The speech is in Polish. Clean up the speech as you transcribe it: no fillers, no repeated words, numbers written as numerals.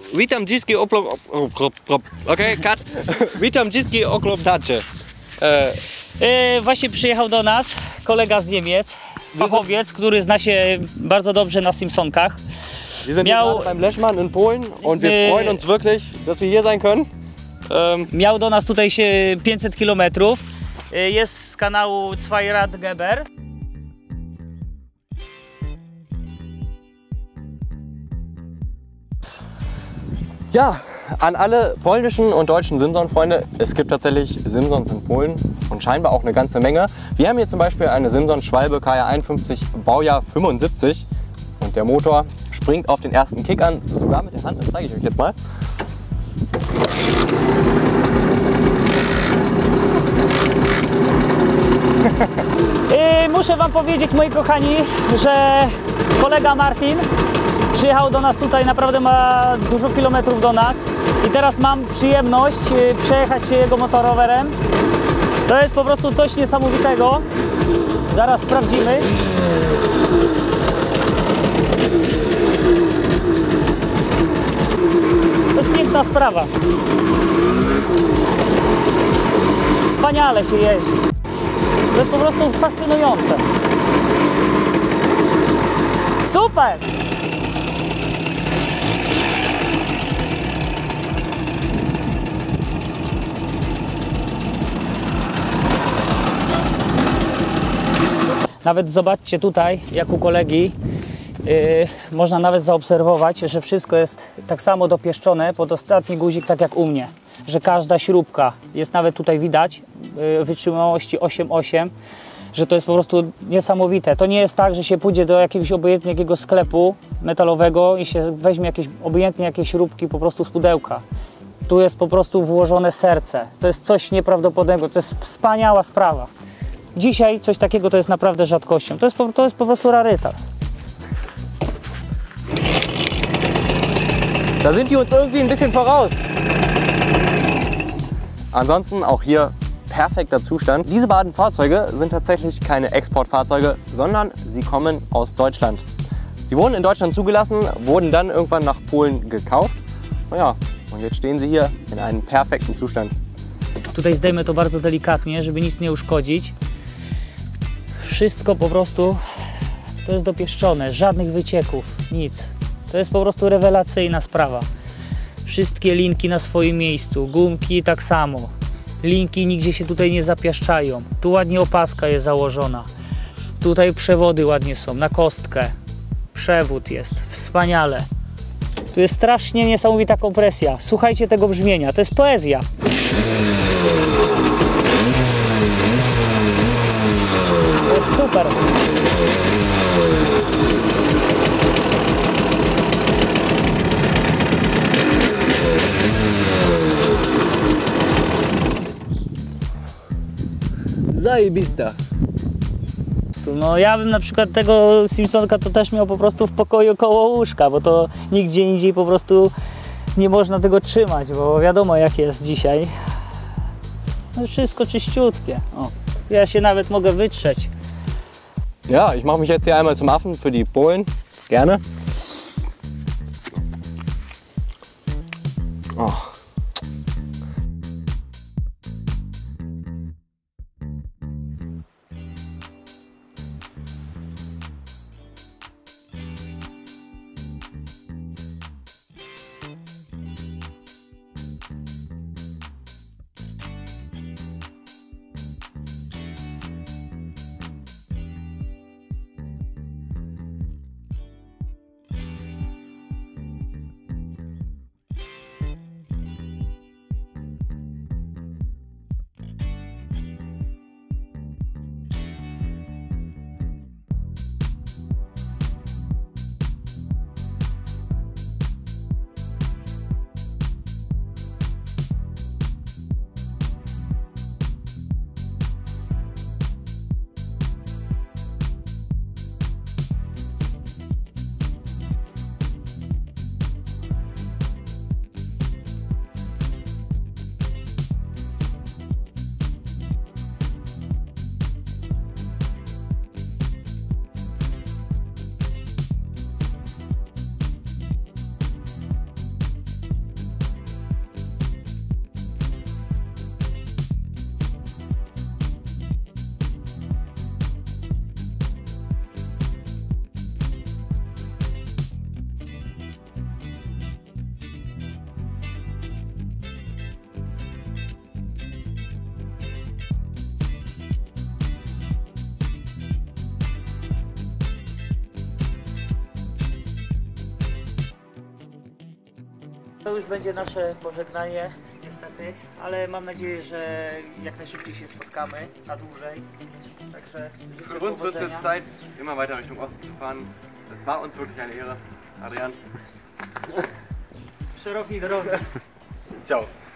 Witam dziski okej, cut. Witam dziski oglądacze. Właśnie przyjechał do nas kolega z Niemiec, fachowiec, który zna się bardzo dobrze na Simpsonkach. Wir sind gerade beim Leszman in Polen und wir freuen uns wirklich, dass wir hier sein können. Miał do nas tutaj się 500 km. Jest z kanału Zweiradgeber. Ja, an alle polnischen und deutschen Simson-Freunde, es gibt tatsächlich Simsons in Polen und scheinbar auch eine ganze Menge. Wir haben hier zum Beispiel eine Simson Schwalbe KR 51 Baujahr 75 und der Motor springt auf den ersten Kick an, sogar mit der Hand, das zeige ich euch jetzt mal. Muszę wam powiedzieć, moi kochani, że kolega Martin przyjechał do nas tutaj, naprawdę ma dużo kilometrów do nas i teraz mam przyjemność przejechać się jego motorowerem. To jest po prostu coś niesamowitego. Zaraz sprawdzimy. To jest piękna sprawa. Wspaniale się jeździ. To jest po prostu fascynujące. Super! Nawet zobaczcie tutaj, jak u kolegi, można nawet zaobserwować, że wszystko jest tak samo dopieszczone pod ostatni guzik, tak jak u mnie. Że każda śrubka jest nawet tutaj widać, wytrzymałości 8,8, że to jest po prostu niesamowite. To nie jest tak, że się pójdzie do jakiegoś obojętnie sklepu metalowego i się weźmie obojętnie jakieś śrubki po prostu z pudełka. Tu jest po prostu włożone serce. To jest coś nieprawdopodobnego, to jest wspaniała sprawa. Dzisiaj coś takiego to jest naprawdę rzadkością. To jest po prostu rarytas. Da sind die uns irgendwie ein bisschen voraus. Ansonsten auch hier perfekter Zustand. Diese beiden Fahrzeuge sind tatsächlich keine Exportfahrzeuge, sondern sie kommen aus Deutschland. Sie wurden in Deutschland zugelassen, wurden dann irgendwann nach Polen gekauft. Naja, und jetzt stehen sie hier in einem perfekten Zustand. Tutaj zdejmę to bardzo delikatnie, żeby nic nie uszkodzić. Wszystko po prostu to jest dopieszczone, żadnych wycieków, nic. To jest po prostu rewelacyjna sprawa. Wszystkie linki na swoim miejscu, gumki tak samo. Linki nigdzie się tutaj nie zapiaszczają. Tu ładnie opaska jest założona. Tutaj przewody ładnie są, na kostkę. Przewód jest, wspaniale. Tu jest strasznie niesamowita kompresja. Słuchajcie tego brzmienia, to jest poezja. To jest super. Zajebista. No ja bym na przykład tego Simpsonka to też miał po prostu w pokoju koło łóżka, bo to nigdzie indziej po prostu nie można tego trzymać, bo wiadomo jak jest dzisiaj. No wszystko czyściutkie. O, ja się nawet mogę wytrzeć. Ja, ich mache mich jetzt hier einmal zum Affen für die Polen. Gerne. Oh. to już będzie nasze pożegnanie, niestety, ale mam nadzieję, że jak najszybciej się spotkamy, na dłużej. Także życzę Für uns wird es powodzenia. jetzt Zeit, immer weiter Richtung Osten zu fahren. Es war uns wirklich eine Ehre. Adrian. Szerokiej drogi. Ciao.